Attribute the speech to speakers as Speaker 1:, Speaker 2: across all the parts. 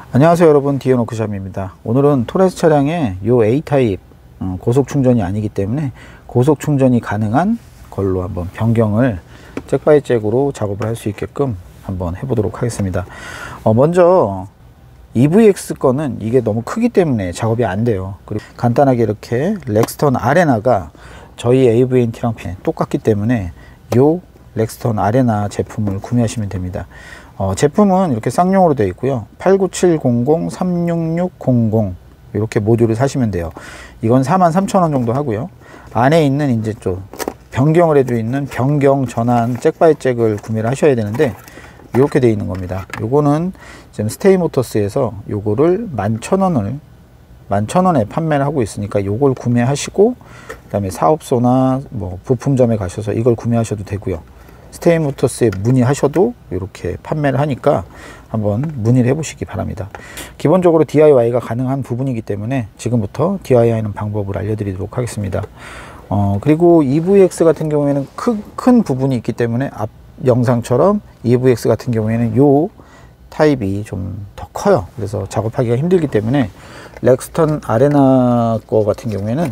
Speaker 1: 안녕하세요 여러분, 디오노크샵입니다. 오늘은 토레스 차량의 요 A타입 고속 충전이 아니기 때문에 고속 충전이 가능한 걸로 한번 변경을 잭 바이 잭으로 작업을 할 수 있게끔 한번 해보도록 하겠습니다. 먼저 EVX 거는 이게 너무 크기 때문에 작업이 안 돼요. 그리고 간단하게 이렇게 렉스턴 아레나가 저희 AVNT랑 똑같기 때문에 요 렉스턴 아레나 제품을 구매하시면 됩니다. 제품은 이렇게 쌍용으로 되어 있고요. 89700, 36600 이렇게 모듈을 사시면 돼요. 이건 43,000원 정도 하고요. 안에 있는 이제 좀 변경을 해져 있는 변경 전환 잭 바이 잭을 구매를 하셔야 되는데 이렇게 되어 있는 겁니다. 요거는 지금 스테이 모터스에서 요거를 11,000원에 판매를 하고 있으니까 요걸 구매하시고 그다음에 사업소나 뭐 부품점에 가셔서 이걸 구매하셔도 되고요. 스테이 모터스에 문의하셔도 이렇게 판매를 하니까 한번 문의를 해보시기 바랍니다. 기본적으로 DIY가 가능한 부분이기 때문에 지금부터 DIY하는 방법을 알려드리도록 하겠습니다. 그리고 EVX 같은 경우에는 큰 부분이 있기 때문에 앞 영상처럼 EVX 같은 경우에는 요 타입이 좀 더 커요. 그래서 작업하기가 힘들기 때문에 렉스턴 아레나 거 같은 경우에는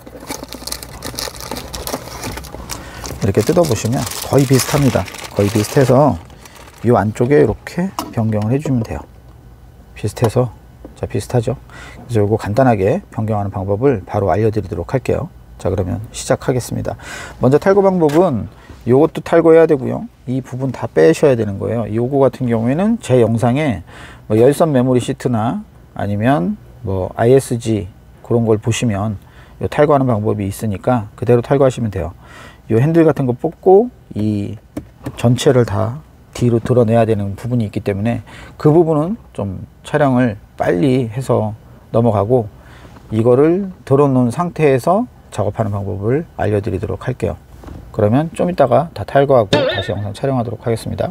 Speaker 1: 이렇게 뜯어보시면 거의 비슷합니다. 거의 비슷해서 이 안쪽에 이렇게 변경을 해주면 돼요. 비슷해서, 자, 비슷하죠? 그래서 이거 간단하게 변경하는 방법을 바로 알려드리도록 할게요. 자, 그러면 시작하겠습니다. 먼저 탈거 방법은 요것도 탈거해야 되고요. 이 부분 다 빼셔야 되는 거예요. 요거 같은 경우에는 제 영상에 뭐 열선 메모리 시트나 아니면 뭐 ISG 그런 걸 보시면 요 탈거하는 방법이 있으니까 그대로 탈거하시면 돼요. 요 핸들 같은 거 뽑고 이 전체를 다 뒤로 드러내야 되는 부분이 있기 때문에 그 부분은 좀 촬영을 빨리 해서 넘어가고 이거를 드러놓은 상태에서 작업하는 방법을 알려드리도록 할게요. 그러면 좀 이따가 다 탈거하고 다시 영상 촬영하도록 하겠습니다.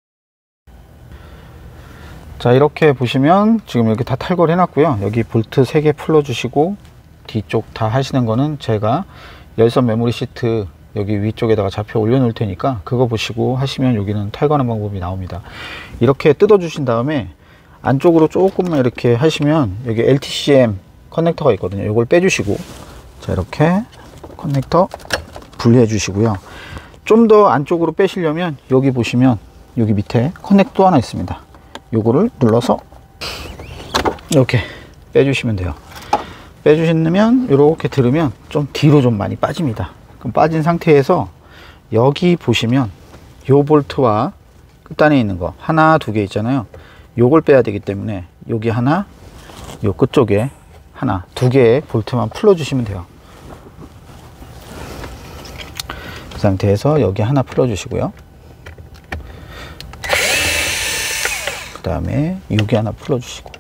Speaker 1: 자, 이렇게 보시면 지금 이렇게 다 탈거를 해놨고요. 여기 볼트 3개 풀어 주시고 뒤쪽 다 하시는 거는 제가 열선 메모리 시트 여기 위쪽에다가 잡혀 올려 놓을 테니까 그거 보시고 하시면 여기는 탈거하는 방법이 나옵니다. 이렇게 뜯어 주신 다음에 안쪽으로 조금만 이렇게 하시면 여기 LTCM 커넥터가 있거든요. 이걸 빼 주시고, 자, 이렇게 커넥터 분리해 주시고요. 좀 더 안쪽으로 빼시려면 여기 보시면 여기 밑에 커넥터 하나 있습니다. 요거를 눌러서 이렇게 빼 주시면 돼요. 빼 주시면 이렇게 들으면 좀 뒤로 좀 많이 빠집니다. 그럼 빠진 상태에서 여기 보시면 요 볼트와 끝단에 있는 거 하나 두 개 있잖아요. 요걸 빼야 되기 때문에 여기 하나, 요 끝쪽에 하나 두 개의 볼트만 풀어 주시면 돼요. 그 상태에서 여기 하나 풀어 주시고요. 그 다음에 여기 하나 풀어 주시고,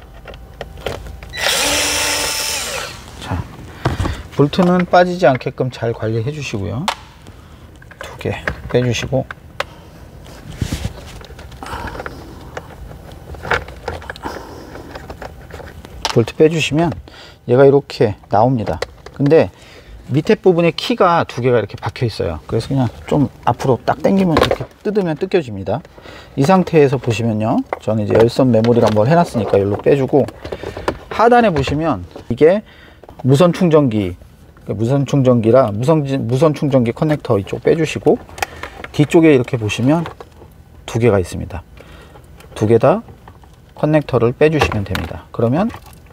Speaker 1: 볼트는 빠지지 않게끔 잘 관리해 주시고요. 두 개 빼주시고, 볼트 빼주시면 얘가 이렇게 나옵니다. 근데 밑에 부분에 키가 두 개가 이렇게 박혀 있어요. 그래서 그냥 좀 앞으로 딱 당기면 이렇게 뜯으면 뜯겨집니다. 이 상태에서 보시면요, 저는 이제 열선 메모리를 한번 해놨으니까 이걸로 빼주고, 하단에 보시면 이게 무선 충전기라 무선 충전기 커넥터 이쪽 빼주시고, 뒤쪽에 이렇게 보시면 두 개가 있습니다. 두 개 다 커넥터를 빼주시면 됩니다. 그러면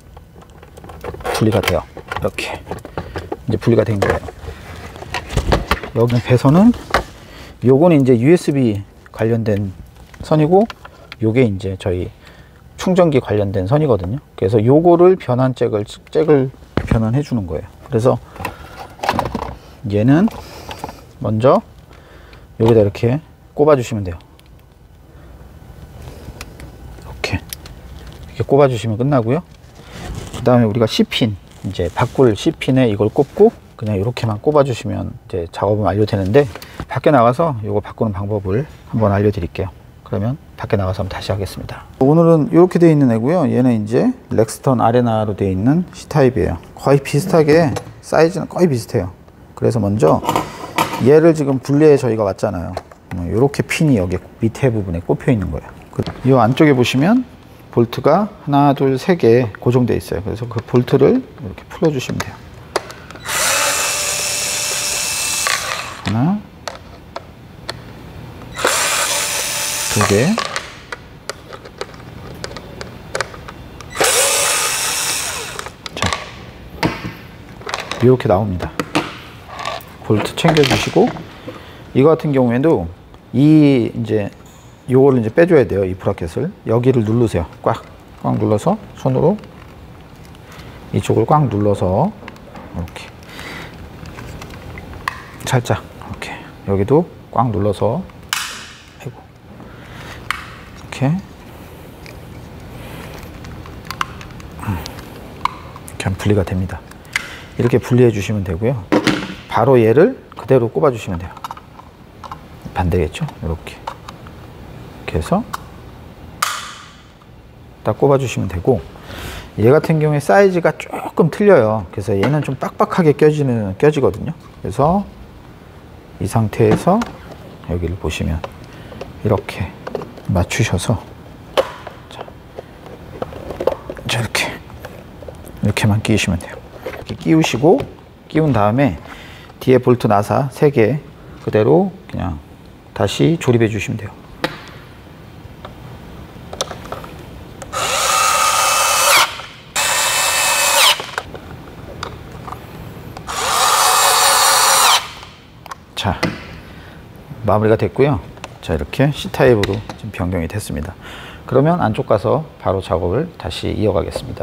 Speaker 1: 분리가 돼요. 이렇게 이제 분리가 된 거예요. 여기 배선은 요거는 이제 USB 관련된 선이고 요게 이제 저희 충전기 관련된 선이거든요. 그래서 요거를 변환 잭을 변환해 주는 거예요. 그래서 얘는 먼저 여기다 이렇게 꼽아 주시면 돼요. 이렇게 꼽아 주시면 끝나고요. 그 다음에 우리가 C핀, 이제 바꿀 C핀에 이걸 꼽고 그냥 이렇게만 꼽아 주시면 이제 작업은 완료되는데, 밖에 나가서 이거 바꾸는 방법을 한번 알려드릴게요. 그러면 밖에 나가서 한번 다시 하겠습니다. 오늘은 이렇게 되어 있는 애고요. 얘는 이제 렉스턴 아레나로 되어 있는 C타입이에요. 거의 비슷하게 사이즈는 거의 비슷해요. 그래서 먼저 얘를 지금 분리해 저희가 왔잖아요. 이렇게 핀이 여기 밑에 부분에 꼽혀 있는 거예요. 이 안쪽에 보시면 볼트가 하나, 둘, 세 개 고정되어 있어요. 그래서 그 볼트를 이렇게 풀어주시면 돼요. 하나, 두 개, 자, 이렇게 나옵니다. 볼트 챙겨주시고, 이거 같은 경우에도 요거를 이제 빼줘야 돼요. 이 브라켓을 여기를 누르세요. 꽉 눌러서 손으로 이쪽을 꽉 눌러서 이렇게 살짝 이렇게 여기도 꽉 눌러서 이렇게 하면 분리가 됩니다. 이렇게 분리해 주시면 되고요. 바로 얘를 그대로 꼽아 주시면 돼요. 반대겠죠? 이렇게 해서 딱 꼽아 주시면 되고, 얘 같은 경우에 사이즈가 조금 틀려요. 그래서 얘는 좀 빡빡하게 껴지거든요. 그래서 이 상태에서 여기를 보시면 이렇게 맞추셔서 자, 이렇게만 끼우시면 돼요. 이렇게 끼우시고, 끼운 다음에 뒤에 볼트 나사 3개 그대로 그냥 다시 조립해 주시면 돼요. 자, 마무리가 됐고요. 자, 이렇게 C타입으로 지금 변경이 됐습니다. 그러면 안쪽 가서 바로 작업을 다시 이어가겠습니다.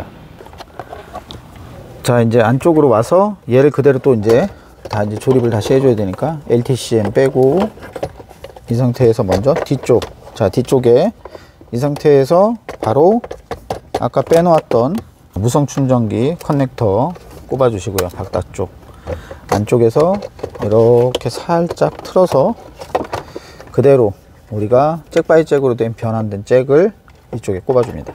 Speaker 1: 자, 이제 안쪽으로 와서 얘를 그대로 또 이제 조립을 다시 해줘야 되니까 LTCM 빼고, 이 상태에서 먼저 뒤쪽, 자, 뒤쪽에 이 상태에서 바로 아까 빼놓았던 무선 충전기 커넥터 꼽아 주시고요. 바닥쪽 안쪽에서 이렇게 살짝 틀어서 그대로 우리가 잭 바이 잭으로 된 변환된 잭을 이쪽에 꼽아 줍니다.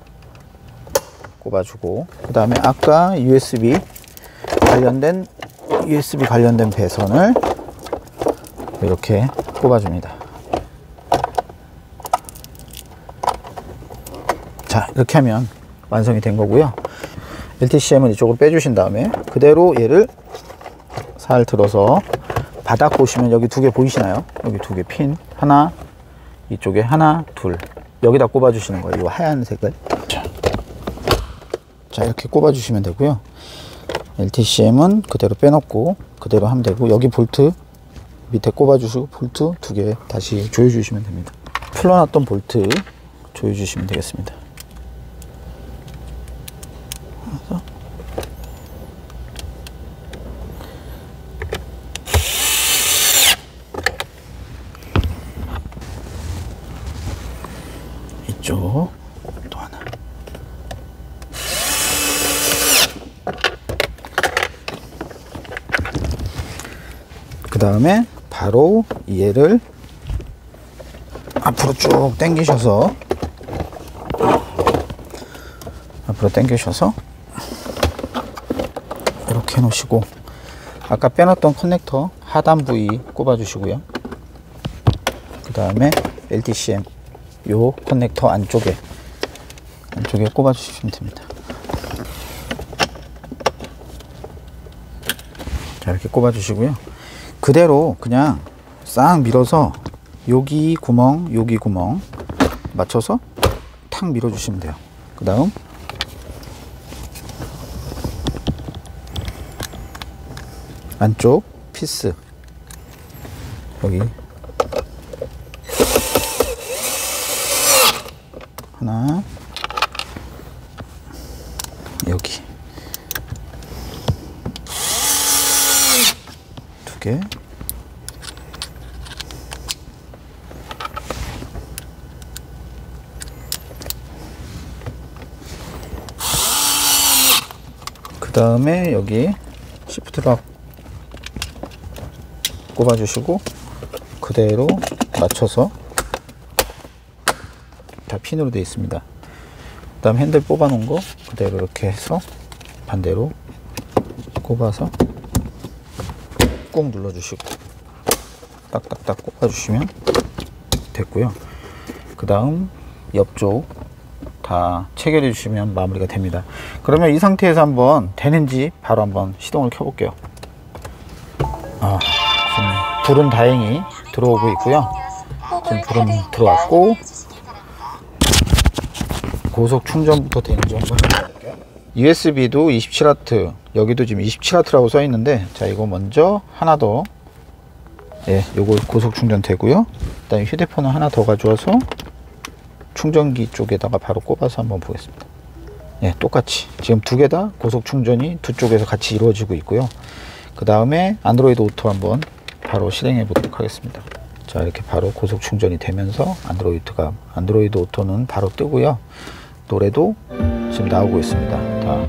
Speaker 1: 꼽아 주고, 그 다음에 아까 USB 관련된 배선을 이렇게 꼽아 줍니다. 자, 이렇게 하면 완성이 된 거고요. LTCM은 이쪽으로 빼주신 다음에 그대로 얘를 살 들어서 바닥 보시면 여기 2개 보이시나요? 여기 2개 핀 하나, 이쪽에 하나, 둘, 여기다 꼽아 주시는 거예요. 이 하얀색을. 자, 이렇게 꼽아 주시면 되고요. LTCM은 그대로 빼놓고 그대로 하면 되고, 여기 볼트 밑에 꼽아 주시고 볼트 2개 다시 조여 주시면 됩니다. 풀어놨던 볼트 조여 주시면 되겠습니다. 이쪽 또 하나. 그 다음에 바로 얘를 앞으로 쭉 당기셔서 이렇게 해놓으시고, 아까 빼놨던 커넥터 하단 부위 꼽아 주시고요. 그 다음에 LTCM 요 커넥터 안쪽에 꼽아 주시면 됩니다. 자, 이렇게 꼽아 주시고요. 그대로 그냥 싹 밀어서 여기 구멍 맞춰서 탁 밀어 주시면 돼요. 그 다음 안쪽 피스 여기 하나, 여기 2개, 그 다음에 여기 시프트락 꼽아 주시고 그대로 맞춰서 다 핀으로 되어 있습니다. 그 다음 핸들 뽑아 놓은 거 그대로 이렇게 해서 반대로 꼽아서 꾹 눌러 주시고 딱딱딱 꼽아 주시면 됐고요. 그 다음 옆쪽 다 체결해 주시면 마무리가 됩니다. 그러면 이 상태에서 한번 되는지 바로 한번 시동을 켜 볼게요. 지금 불은 다행히 들어오고 있고요. 지금 불은 들어왔고, 고속 충전부터 되는지 한번 해볼게요. USB도 27W, 여기도 지금 27W라고 써 있는데, 자, 이거 먼저 하나 더, 예, 요거 고속 충전 되고요. 그다음에 휴대폰을 하나 더 가져와서 충전기 쪽에다가 바로 꼽아서 한번 보겠습니다. 예, 똑같이 지금 두 개 다 고속 충전이 두 쪽에서 같이 이루어지고 있고요. 그 다음에 안드로이드 오토 한번 바로 실행해 보도록 하겠습니다. 자, 이렇게 바로 고속 충전이 되면서 안드로이드 오토는 바로 뜨고요. 노래도 지금 나오고 있습니다. 다.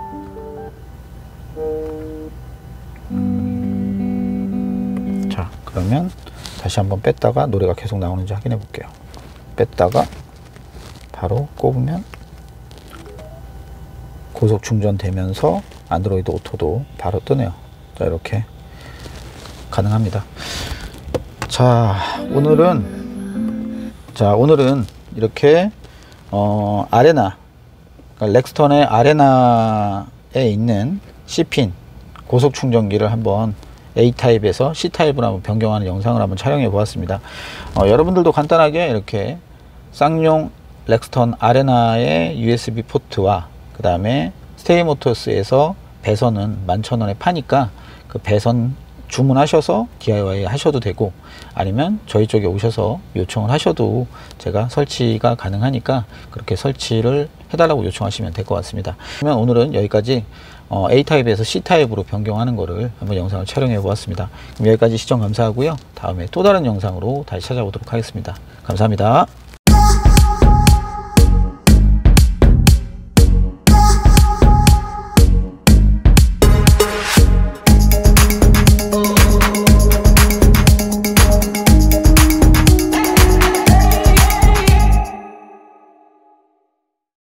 Speaker 1: 자, 그러면 다시 한번 뺐다가 노래가 계속 나오는지 확인해 볼게요. 뺐다가 바로 꼽으면 고속 충전되면서 안드로이드 오토도 바로 뜨네요. 자, 이렇게 가능합니다. 자, 오늘은 이렇게 아레나, 그러니까 렉스턴의 아레나에 있는 C핀 고속 충전기를 한번 A타입에서 C타입으로 한번 변경하는 영상을 한번 촬영해 보았습니다. 여러분들도 간단하게 이렇게 쌍용 렉스턴 아레나의 USB 포트와 그 다음에 스테이모터스에서 배선은 11,000원에 파니까 그 배선 주문하셔서 DIY 하셔도 되고, 아니면 저희 쪽에 오셔서 요청을 하셔도 제가 설치가 가능하니까 그렇게 설치를 해달라고 요청하시면 될 것 같습니다. 그러면 오늘은 여기까지 A타입에서 C타입으로 변경하는 거를 한번 영상을 촬영해 보았습니다. 그럼 여기까지 시청 감사하고요. 다음에 또 다른 영상으로 다시 찾아오도록 하겠습니다. 감사합니다.